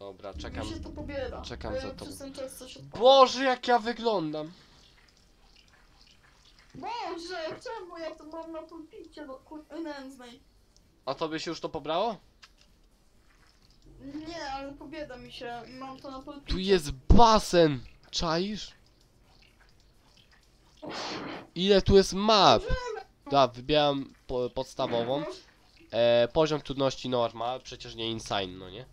Dobra, czekam. Mi się to pobiera. Czekam za tobą. Przez ten czas coś odpada. Boże, jak ja wyglądam. Boże, czemu ja to mam na pulpicie do kurwy nędznej? A tobie się już to pobrało? Nie, ale pobieda mi się. Mam to na pulpicie. Tu jest basen. Czaisz? Ile tu jest map? Da, wybieram podstawową. Poziom trudności normal, przecież nie insane, no nie?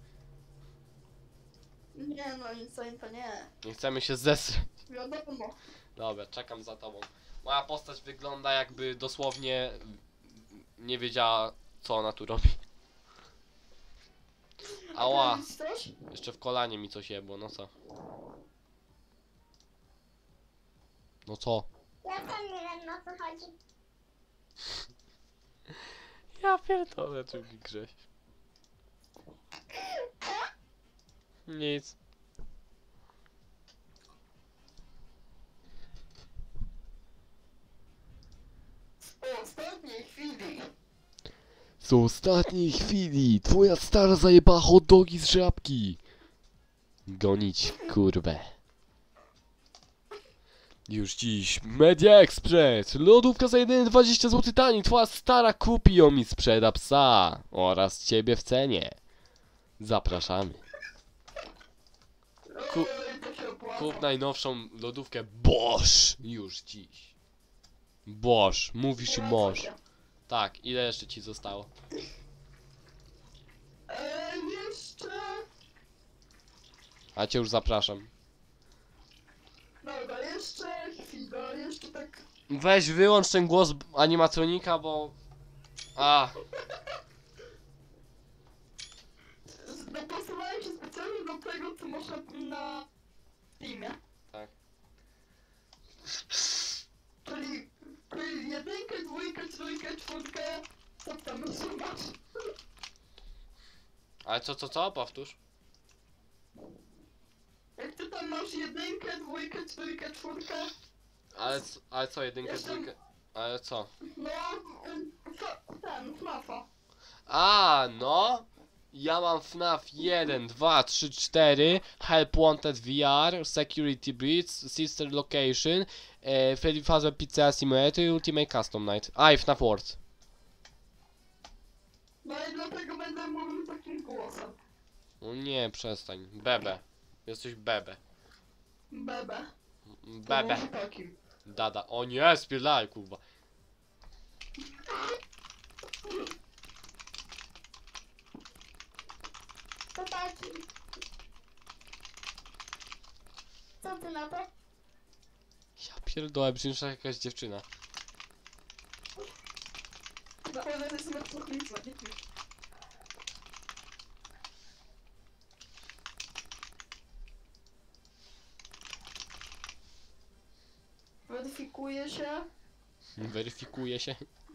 Nie no, insane to nie. Nie chcemy się zesrać. Wiadomo. Dobra, czekam za tobą. Moja postać wygląda jakby dosłownie nie wiedziała, co ona tu robi. Ała, Robisz coś? jeszcze w kolanie mi coś jebło, no co? No co? Ja tam nie wiem, o co chodzi. Ja pierdolę, drugi Grześ. Nic. W ostatniej chwili. Z ostatniej chwili twoja stara zajebała hot dogi z żabki. Gonić kurwę. Już dziś Media Express. Lodówka za 1,20 zł taniej. Twoja stara kupi ją i sprzeda psa. Oraz ciebie w cenie. Zapraszamy. Kup najnowszą lodówkę Bosch. Już dziś. Bosch. Mówisz i możesz. Tak, ile jeszcze ci zostało? Jeszcze... A cię już zapraszam. Dobra, jeszcze chwilę, jeszcze tak... Weź wyłącz ten głos animatronika, bo... Dopasowałem się specjalnie do tego, co można na Steamie. Tak. Czyli jedynkę, dwójkę, trójkę, czwórkę, co tam usuwasz? Ale co? Powtórz. Jak ty tam masz jedynkę, dwójkę, trójkę, czwórkę, Ale co, jedynkę, Jestem- dwójkę... Ale co? no, ten, FNAF-a. No. Ja mam FNAF 1, 2, 3, 4, Help Wanted VR, Security Breach, Sister Location, Freddy Fazbear Pizza Simulator i Ultimate Custom Night. I FNAF World. No i dlatego będę mówił takim głosem. No nie, przestań. Bebe. Jesteś bebe. Bebe. Bebe. To może takim. Dada. O nie, spierdalaj, kurwa. To taki. Co ty na to? Ja pierdolę, brzmisz jak jakaś dziewczyna. Na pewno to jest metrofliczna, nie ty. Weryfikuje się. Weryfikuje się.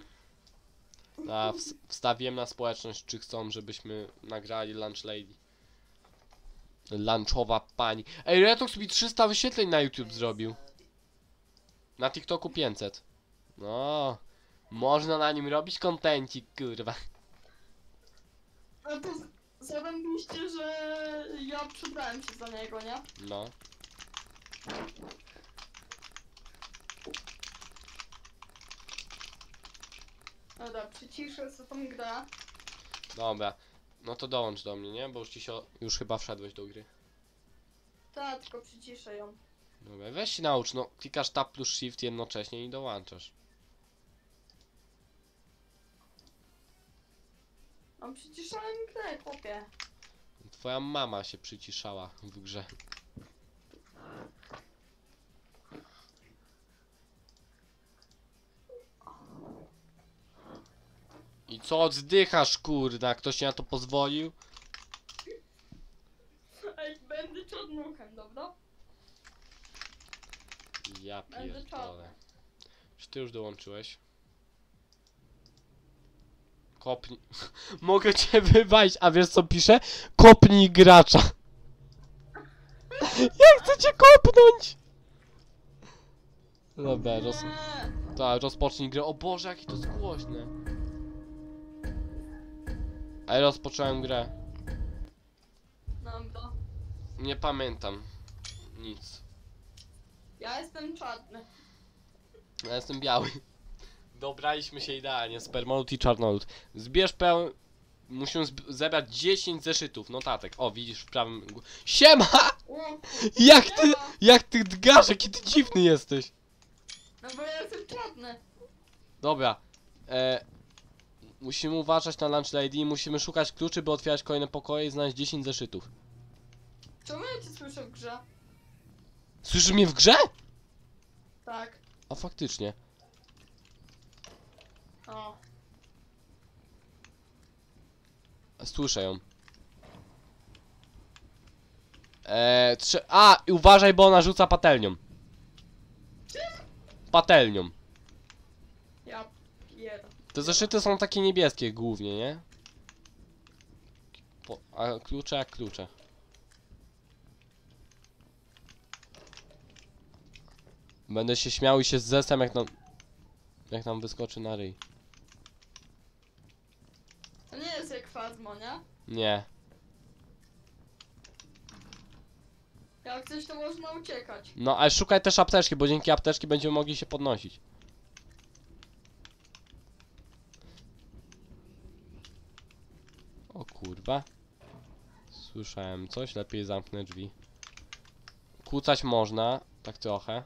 A wstawiłem na społeczność, czy chcą, żebyśmy nagrali Lunch Lady. Lunchowa pani. Ej, Retox mi 300 wyświetleń na YouTube zrobił. Na TikToku 500. No, można na nim robić kontencik, kurwa. No to zarąbiście, że ja przybrałem się za niego, nie? No. Dobra, przyciszę sobie tą grę. Dobra. No to dołącz do mnie, nie? Bo już już chyba wszedłeś do gry. Tak, tylko przyciszę ją. Dobra, weź się naucz, no klikasz Tab plus Shift jednocześnie i dołączasz. Mam przyciszałem grę, chłopie. Twoja mama się przyciszała w grze. I co oddychasz, kurda? Ktoś ci na to pozwolił? Ej, będę czarnuchem, dobra? Ja Będę pierdolę. czarny. Czy ty już dołączyłeś? Kopnij... Mogę cię wywalić, a wiesz co pisze? Kopnij gracza. Ja chcę cię kopnąć! Dobra, tak, rozpocznij grę. O Boże, jakie to jest głośne. Ale rozpocząłem grę. Dobra. Nie pamiętam. Nic. Ja jestem czarny. Ja jestem biały. Dobraliśmy się idealnie, spermolud i czarnolud. Zbierz pełen... Musimy zebrać 10 zeszytów, notatek. O, widzisz w prawym... Siema! O, Jak ty dgasz, jaki ty dziwny jesteś. no bo ja jestem czarny. Dobra. Musimy uważać na Lunch Lady i musimy szukać kluczy, by otwierać kolejne pokoje i znaleźć 10 zeszytów. Czemu ja cię słyszę w grze? Słyszysz mnie w grze? Tak. A faktycznie. O. Słyszę ją. I uważaj, bo ona rzuca patelnią. Patelnią. Ja pierdolę. Te zeszyty są takie niebieskie głównie, nie? A klucze jak klucze. Będę się śmiał i się zesem jak nam wyskoczy na ryj. To nie jest jak Fazmo, nie? Nie. Jak coś to można uciekać. No ale szukaj też apteczki, bo dzięki apteczki będziemy mogli się podnosić. O kurwa. Słyszałem coś, lepiej zamknę drzwi. Kłócać można, tak trochę.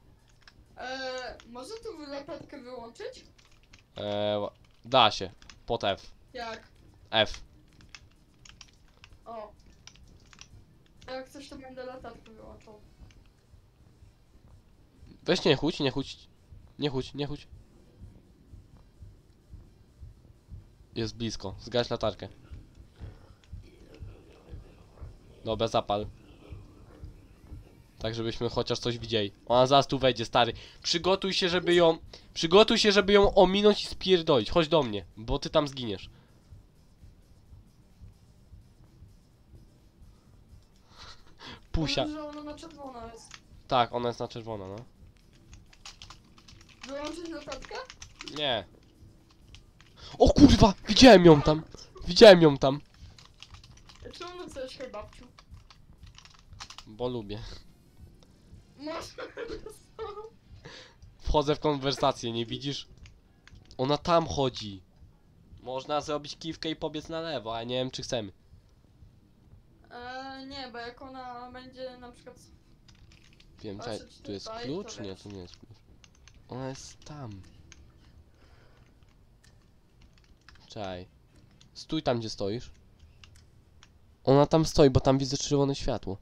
Może tu latarkę wyłączyć? Da się. Pod F. Jak? F. O. Jak coś to będę latarkę wyłączał. Weź nie chudź, nie chudź. Nie chudź, nie chudź. Jest blisko, zgaś latarkę. Dobra, zapal. Tak, żebyśmy chociaż coś widzieli. Ona zaraz tu wejdzie, stary. Przygotuj się, żeby ją ominąć i spierdolić. Chodź do mnie, bo ty tam zginiesz. Pusia. Może, że ona na czerwono jest. Tak, ona jest na czerwono, no. Wyłączyć latarkę? Nie. O kurwa! Widziałem ją tam! Widziałem ją tam! Czemu napisałeś hej babciu? Bo lubię. Może. Wchodzę w konwersację, nie widzisz? Ona tam chodzi. Można zrobić kiwkę i pobiec na lewo, a nie wiem czy chcemy. Nie, bo jak ona będzie na przykład... Wiem, Patrzę, czekaj, czy tu jest tutaj, klucz? to Nie, wiesz. to nie jest klucz. Ona jest tam. Czekaj. Stój tam, gdzie stoisz. Ona tam stoi, bo tam widzę czerwone światło.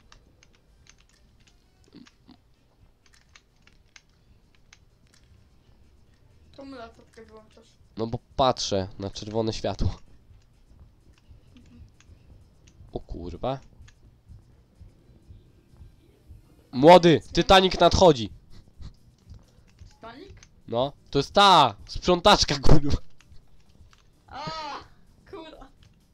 Czemu latarkę wyłączasz? No bo patrzę na czerwone światło. O kurwa. Młody, Titanic nadchodzi. Stanik? No, to jest ta sprzątaczka, kurwa. A, kurwa.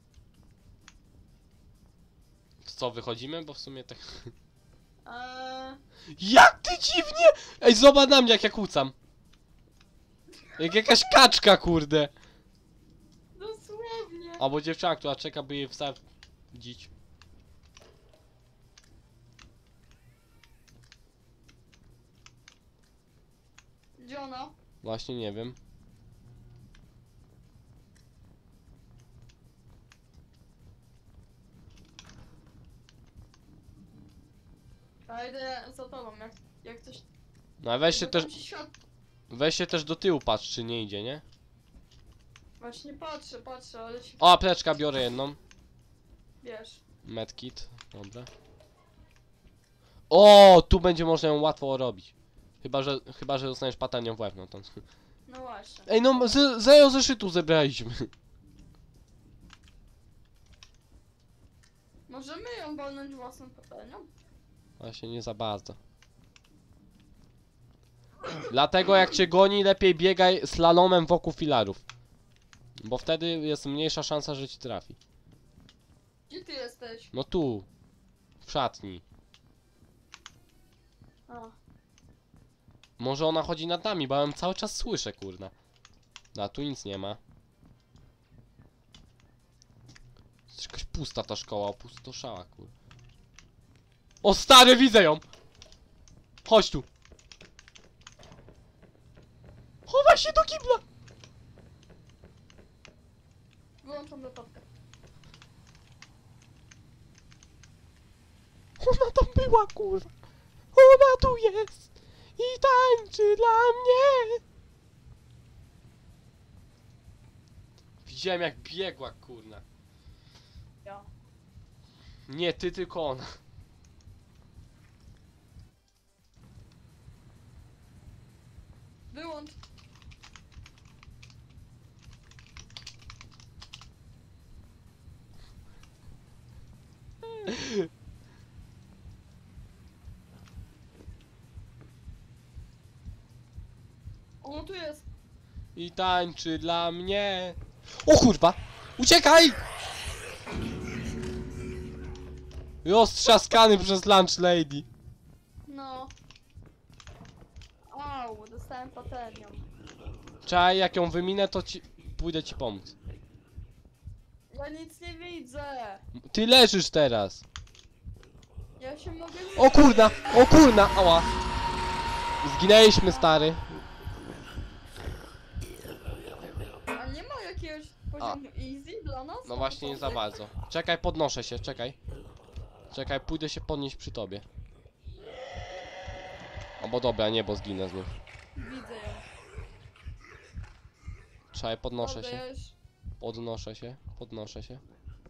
Co, wychodzimy? Bo w sumie tak... Eee, Jak ty dziwnie! Ej, zobacz na mnie, jak ja kłócam. Jak jakaś kaczka, kurde. dosłownie. Albo dziewczyna, która czeka, by jej wsadzić. Gdzie ona? Właśnie nie wiem. Ja idę za tobą, jak coś... No a weź się bo też, tam ci weź się też do tyłu patrz, czy nie idzie, nie? Właśnie patrzę, ale się... O, apteczka, biorę jedną. Wiesz. Medkit, dobra. O, tu będzie można ją łatwo robić. Chyba, że dostaniesz patelnią w łeb, no to... No właśnie. Ej, no, zero zeszytu zebraliśmy. Możemy ją walnąć własną patelnią? Właśnie nie za bardzo. Dlatego jak cię goni, lepiej biegaj slalomem wokół filarów. Bo wtedy jest mniejsza szansa, że ci trafi. Gdzie ty jesteś? No tu. W szatni. A. Może ona chodzi nad nami, bo ja ją cały czas słyszę, kurna. A tu nic nie ma. Jest jakaś pusta ta szkoła, opustoszała, kur. O stary, widzę ją! Chodź tu. Chowaj się do kibla! Wyłączam laptopkę. Ona tam była, kurwa. Ona tu jest i tańczy dla mnie. Widziałem jak biegła, kurna. Ja. Nie ty, tylko ona. Wyłącz. Ono tu jest. I tańczy dla mnie. O kurwa! Uciekaj! Roztrzaskany przez lunch lady. No. Au, dostałem patelnią. Czaj, jak ją wyminę, to ci... pójdę ci pomóc. Ja nic nie widzę. Ty leżysz teraz. Ja się mogę... O kurna! O kurna! Ała! Zginęliśmy, stary. A nie ma jakiegoś poziomu easy dla nas? No właśnie nie za bardzo. Czekaj, podnoszę się, czekaj. Czekaj, pójdę się podnieść przy tobie. O bo dobra, nie, bo zginę znów. Widzę ją. Czekaj, podnoszę Dobra, się. ja już... Podnoszę się, podnoszę się.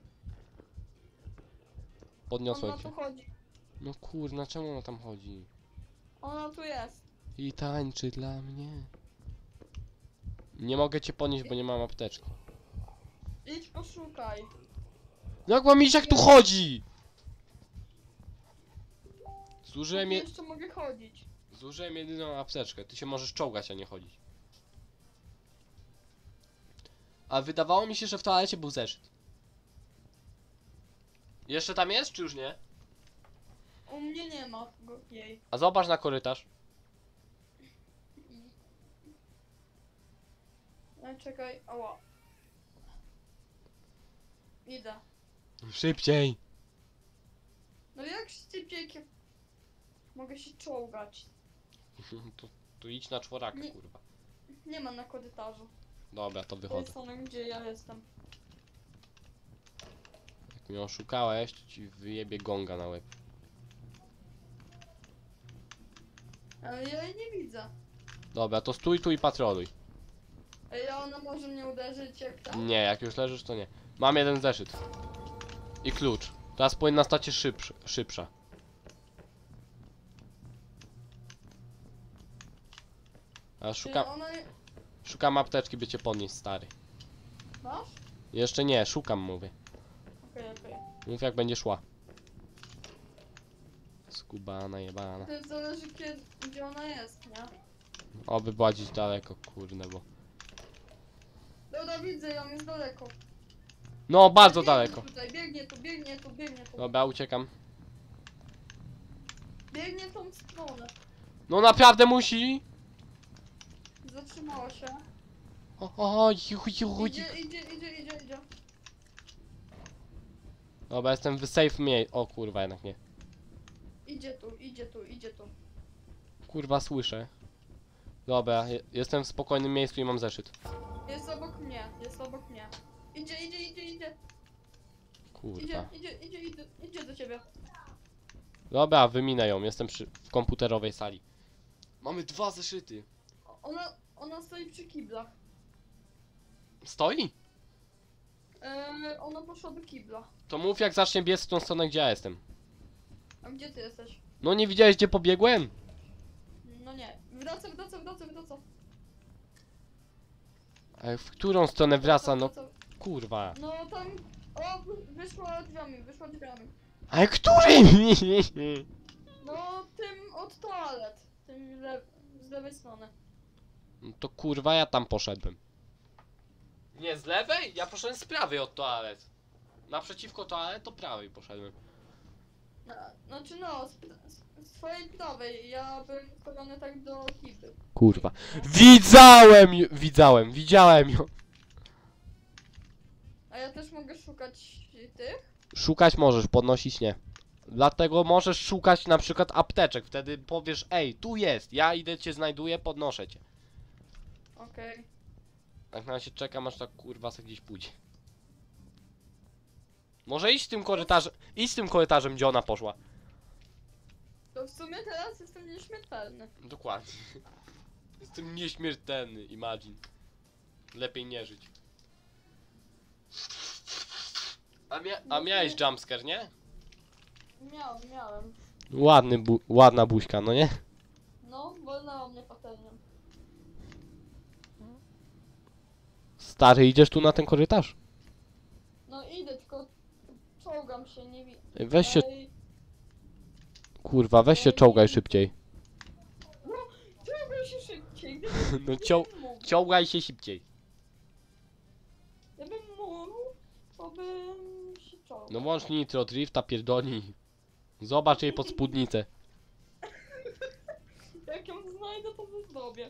Ona Podniosłem się. tu chodzi. No kurna, czemu ona tam chodzi? Ona tu jest. I tańczy dla mnie. Nie mogę cię podnieść, bo nie mam apteczki. Idź poszukaj. Jak mam iść, jak tu chodzi? Zużyłem, Ja jeszcze mogę chodzić. zużyłem jedyną apteczkę. Ty się możesz czołgać, a nie chodzić. A wydawało mi się, że w toalecie był zeszyt. Jeszcze tam jest, czy już nie? U mnie nie ma jej. A zobacz na korytarz. Czekaj, ała. Idę. Szybciej. No jak szybciej mogę się czołgać? Tu idź na czworaka, Nie. kurwa. Nie ma na korytarzu. Dobra, to To wychodzę. jest ono, gdzie ja jestem. Jak mnie oszukałeś, to ci wyjebie gonga na łeb. Ale ja jej nie widzę. Dobra, to stój tu i patroluj. Ej, a ona może mnie uderzyć jak tam? Nie, jak już leżysz, to nie. Mam jeden zeszyt. I klucz. Teraz powinna stać się szybsza. A Czyli ona nie... szukam apteczki, by cię podnieść, stary. Masz? Jeszcze nie, szukam, mówię. Okej. Mów jak będzie szła. Skubana, jebana. To zależy kiedy, gdzie ona jest, nie? Oby była gdzieś daleko, kurde, bo... Dobra, widzę ją, jest daleko. No, bardzo Biegnie daleko. Tutaj, biegnie tu. Dobra, uciekam. Biegnie w tą stronę. No naprawdę musi! Zatrzymała się. O, Idzie. Dobra, jestem w safe miejscu. O kurwa, jednak nie. Idzie tu. Kurwa, słyszę. Dobra, jestem w spokojnym miejscu i mam zeszyt. Jest obok mnie. Idzie. Kurwa. Idzie do ciebie. Dobra, wyminę ją, jestem w komputerowej sali. Mamy 2 zeszyty. Ona stoi przy kiblach. Stoi? Ona poszła do kibla. To mów jak zacznie biec w tą stronę, gdzie ja jestem. A gdzie ty jesteś? No nie widziałeś, gdzie pobiegłem? No nie. Wraca. A w którą stronę wraca, no kurwa. No tam... O, wyszła drzwiami. Ale którym? No tym od toalet. Z lewej strony. No to kurwa, ja tam poszedłem. Nie, z lewej? Ja poszedłem z prawej od toalet. Naprzeciwko toalet to prawej poszedłem. Znaczy no, z twojej prawej. Ja bym wchodzony tak do kibly. Kurwa. Widziałem ją. A ja też mogę szukać tych? Szukać możesz, podnosić nie. Dlatego możesz szukać na przykład apteczek. Wtedy powiesz, ej, tu jest, ja idę cię znajduję, podnoszę cię. Okej. Tak na razie czekam, aż tak kurwa se gdzieś pójdzie. Może iść tym korytarzem, gdzie ona poszła. To w sumie teraz jestem nieśmiertelny. Dokładnie. Jestem nieśmiertelny, imagine. Lepiej nie żyć. A miałeś jumpscare, nie? Miałem. Ładna buźka, no nie? No, wolnęła mnie patelnią. Stary, idziesz tu na ten korytarz? No idę, tylko czołgam się, nie widzę. Ej, weź się, kurwa, weź się czołgaj szybciej. No, czołgam się szybciej. No Mógł. ciągaj się szybciej. Gdybym mógł, to bym się czołgał. No włącz nitro, drifta pierdolni. Zobacz jej pod spódnicę. Jak ją znajdę, to zrobię.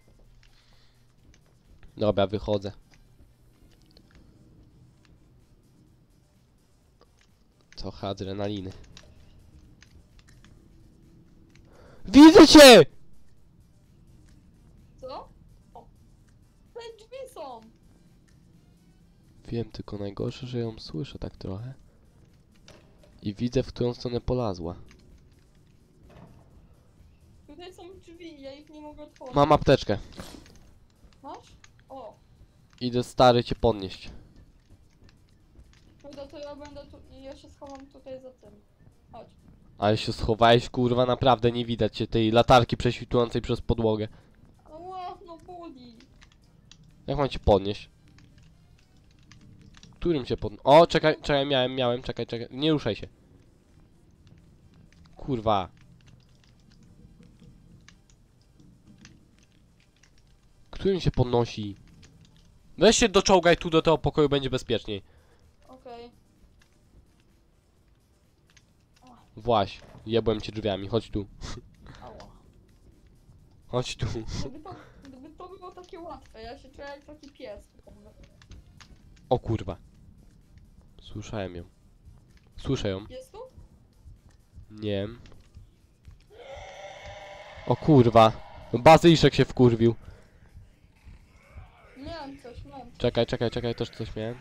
Dobra, wychodzę. Trochę adrenaliny. Widzę cię! Co? O, te drzwi są. Wiem, tylko najgorsze, że ją słyszę tak trochę. I widzę, w którą stronę polazła. Tutaj są drzwi, ja ich nie mogę otworzyć. Mam apteczkę. Masz? O, Idę stary cię podnieść. kurde, to ja będę tu, ja się schowam tutaj za tym. Chodź. Ale się schowałeś, kurwa, naprawdę nie widać cię tej latarki prześwitującej przez podłogę. Ała, no boli. Jak mam cię podnieść? Którym cię O, czekaj, miałem, czekaj, nie ruszaj się. Kurwa. Którym się podnosi? Weź się doczołgaj tu do tego pokoju, będzie bezpieczniej. Okej. Właś, jebłem cię drzwiami, chodź tu. Ała. Chodź tu. Gdyby to było takie łatwe, ja się czuję jak taki pies. O kurwa. Słyszałem ją. Słyszę ją. Jest tu? Nie wiem. O kurwa. Bazyliszek się wkurwił. Miałem coś. Czekaj, też coś miałem.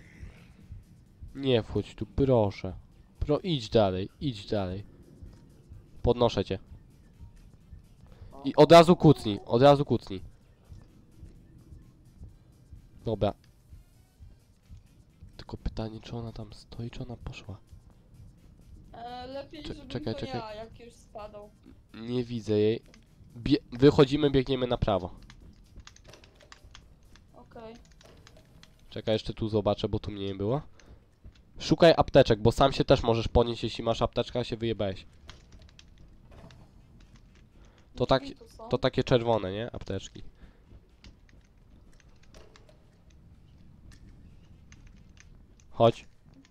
Nie wchodź tu, proszę. Idź dalej. Podnoszę cię. I od razu kucnij. Dobra. Tylko pytanie, czy ona tam stoi, czy ona poszła? Lepiej, żebym czekaj. to ja, jak już spadał. Nie widzę jej. Wychodzimy, biegniemy na prawo. Okej. Czekaj, jeszcze tu zobaczę, bo tu mnie nie było. Szukaj apteczek, bo sam się też możesz podnieść, jeśli masz apteczkę, a się wyjebałeś. To tak, Drzwi tu są. to takie czerwone, nie? Apteczki. Chodź.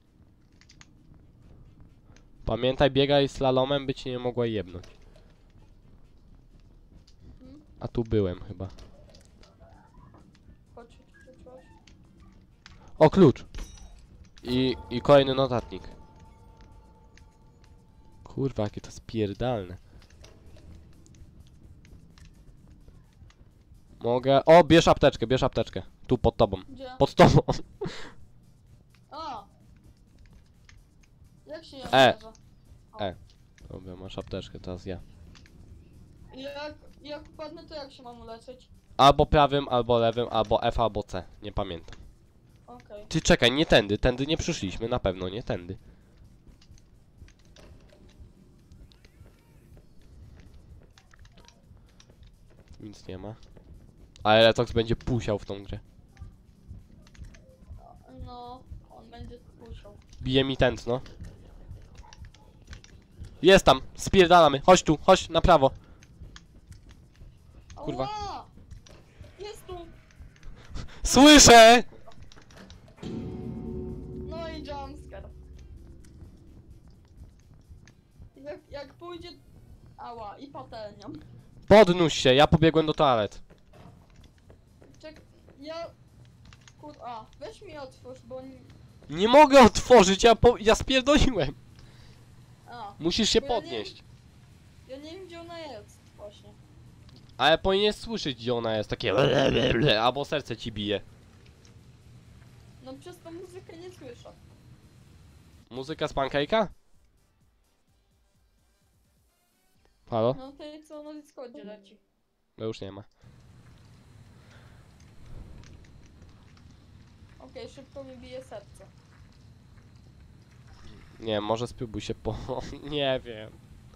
Pamiętaj, biegaj slalomem, by cię nie mogła jebnąć. Mhm. A tu byłem chyba. Chodź. O, klucz! I kolejny notatnik. Kurwa, jakie to spierdalne. Mogę... O, bierz apteczkę. Tu, pod tobą. Gdzie? Pod tobą. A! Jak się ją E. bierze? Dobra, masz apteczkę, teraz ja. Jak upadnę, to jak się mam uleczyć? Albo prawym, albo lewym, albo F, albo C. Nie pamiętam. Okej. Ty czekaj, nie tędy. Tędy nie przyszliśmy, na pewno nie tędy. Nic nie ma. Ale Retox będzie pusiał w tą grę. No, on będzie puszczał. Bije mi tętno. Jest tam, spierdalamy. Chodź tu, chodź na prawo. Kurwa. Ała! Jest tu! Słyszę! No i jumpscare. Jak pójdzie... Ała, i patelnią. Podnóż się, ja pobiegłem do toalet. Ja... weź mi otwórz, bo... Nie mogę otworzyć, ja spierdoliłem. A, Musisz się Bo ja nie- podnieść. ja nie wiem gdzie ona jest właśnie. Ale powinieneś słyszeć, gdzie ona jest. Takie albo serce ci bije. No przez tą muzykę nie słyszę. Muzyka z Pancake'a? Halo? No tej co na Discordzie leci. No już nie ma. Okej, szybko mi bije serce. Nie, może spróbuj się po... nie wiem.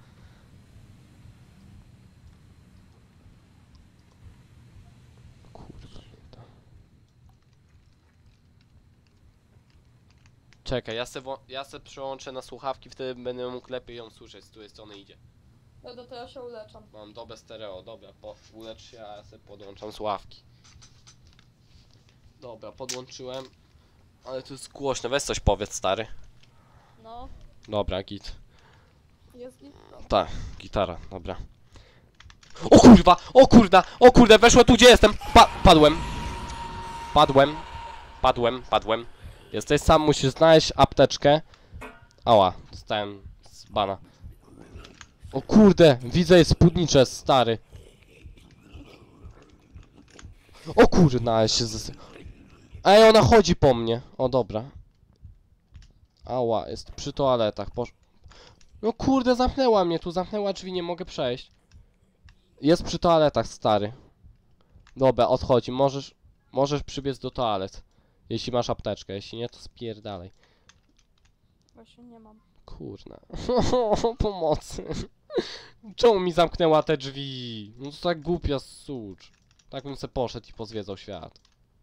Kurwa, nie to. Czekaj, ja se przełączę na słuchawki, wtedy będę mógł lepiej ją słyszeć, z której strony idzie. Dobra, to ja się uleczam. Mam dobę stereo, dobra, ulecz się, a ja sobie podłączam słuchawki. Dobra, podłączyłem. Ale to jest głośno, weź coś powiedz, stary. No, Dobra, git. jest git. No. Tak, gitara, dobra. O kurwa, o kurda, o kurde, weszło tu gdzie jestem. Padłem. Padłem. Jesteś sam, musisz znaleźć apteczkę. Ała, dostałem z bana. O kurde, widzę jest spódnicze, stary. O kurna, ale się Ej, ona chodzi po mnie. O dobra. Ała, jest przy toaletach. No kurde, zamknęła mnie tu, zamknęła drzwi, nie mogę przejść. Jest przy toaletach, stary. Dobra, odchodzi, możesz przybiec do toalet. Jeśli masz apteczkę, jeśli nie, to spierdalej. Właśnie nie mam. Kurna. Pomocy. Czemu mi zamknęła te drzwi? No to tak głupia sucz. Tak bym se poszedł i pozwiedzał świat.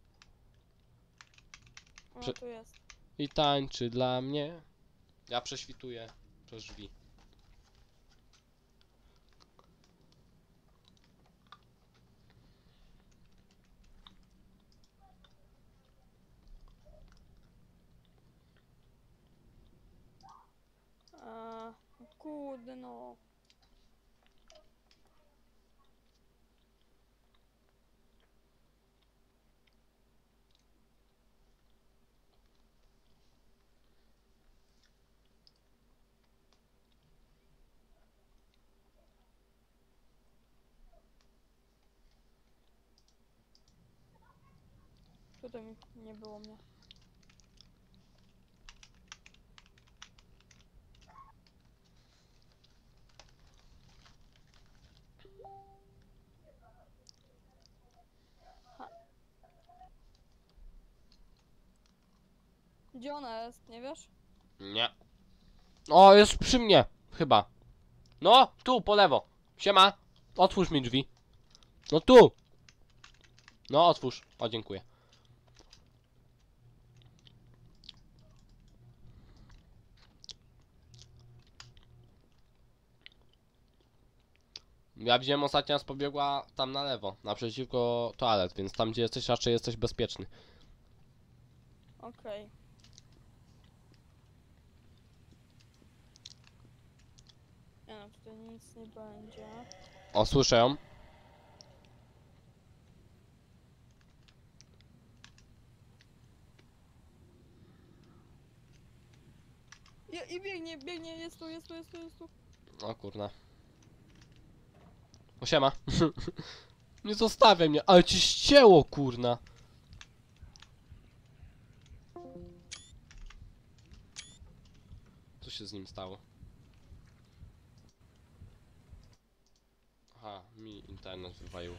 No Prze- tu jest. I tańczy dla mnie. Ja prześwituję przez drzwi. Kurde no. Tutaj nie było mnie. Ha. Gdzie ona jest, nie wiesz? Nie. O, jest przy mnie. Chyba. No, tu, po lewo. Siema. Otwórz mi drzwi. No tu. No, otwórz. O, dziękuję. Ja widziałem ostatnio raz pobiegła tam na lewo, naprzeciwko toalet, więc tam gdzie jesteś raczej jesteś bezpieczny. Okej. Nie no, tutaj nic nie będzie. O, słyszę ją. I biegnie, jest tu. O kurna. O, siema. Nie zostawiaj mnie, ale ci ścięło, kurna. Co się z nim stało? Aha, mi internet wywalił.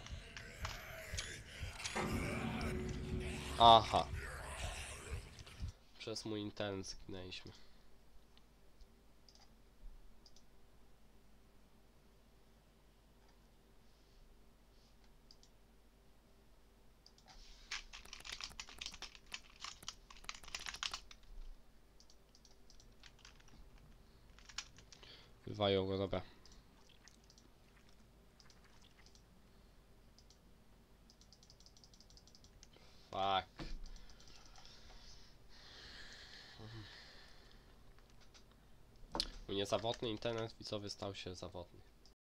Aha. Przez mój internet zginęliśmy. Wywalił go, dobra. Fuck. U mnie zawodny internet widzowy stał się zawodny.